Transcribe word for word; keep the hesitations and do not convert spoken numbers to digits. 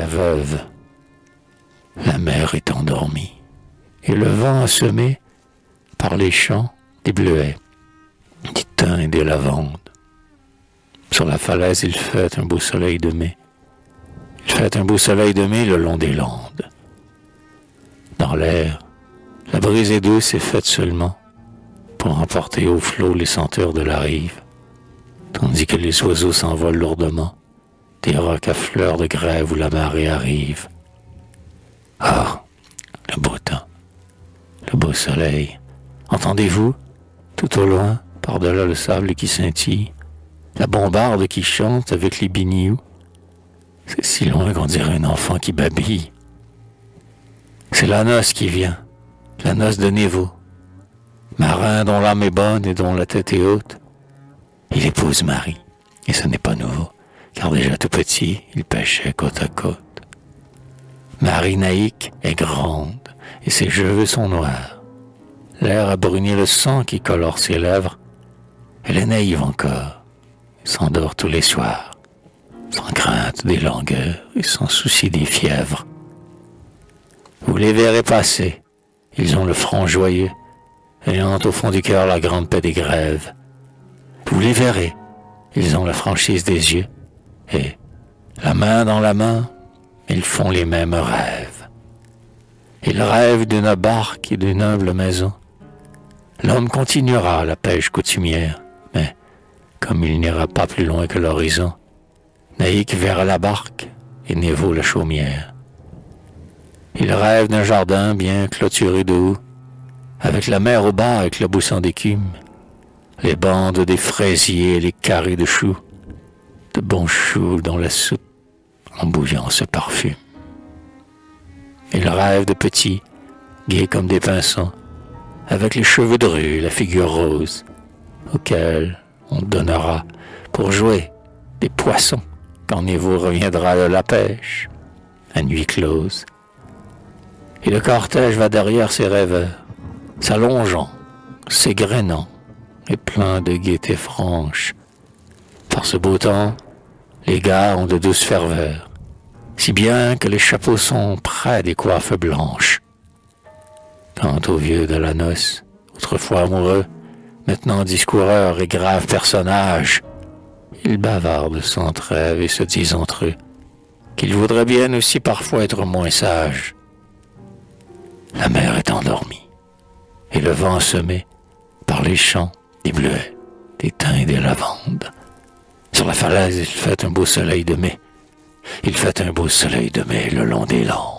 veuve. La mer est endormie, et le vent a semé par les champs des bleuets, des thym et des lavandes. Sur la falaise, il fait un beau soleil de mai. Il fait un beau soleil de mai le long des landes. Dans l'air, la brise est douce et faite seulement pour emporter au flot les senteurs de la rive, tandis que les oiseaux s'envolent lourdement des rocs à fleurs de grève où la marée arrive. Ah, le beau temps, le beau soleil. Entendez-vous, tout au loin, par-delà le sable qui scintille, la bombarde qui chante avec les binious? C'est si loin qu'on dirait un enfant qui babille. C'est la noce qui vient, la noce de Névo. Marin dont l'âme est bonne et dont la tête est haute. Il épouse Marie, et ce n'est pas nouveau, car déjà tout petit, il pêchait côte à côte. Marie naïque est grande, et ses cheveux sont noirs. L'air a bruni le sang qui colore ses lèvres. Elle est naïve encore, et s'endort tous les soirs, sans crainte des langueurs et sans souci des fièvres. Vous les verrez passer, ils ont le front joyeux, ayant au fond du cœur la grande paix des grèves. Vous les verrez, ils ont la franchise des yeux, et, la main dans la main, ils font les mêmes rêves. Ils rêvent d'une barque et d'une humble maison. L'homme continuera la pêche coutumière, mais, comme il n'ira pas plus loin que l'horizon, Naïk verra la barque et Névo la chaumière. Il rêve d'un jardin bien clôturé de houx, avec la mer au bas éclaboussant d'écume, les bandes des fraisiers et les carrés de choux, de bons choux dont la soupe en bouillant se parfume. Il rêve de petits, gais comme des pinsons, avec les cheveux drus et la figure rose, auxquels on donnera pour jouer des poissons quand Névo reviendra de la pêche, à nuit close. Et le cortège va derrière ses rêveurs, s'allongeant, s'égrenant et plein de gaieté franche. Par ce beau temps, les gars ont de douces ferveurs, si bien que les chapeaux sont près des coiffes blanches. Quant aux vieux de la noce, autrefois amoureux, maintenant discoureurs et graves personnages, ils bavardent sans trêve et se disent entre eux qu'ils voudraient bien aussi parfois être moins sages. La mer est endormie, et le vent semé par les champs des bleuets, des thym et des lavandes. Sur la falaise, il fait un beau soleil de mai. Il fait un beau soleil de mai le long des landes.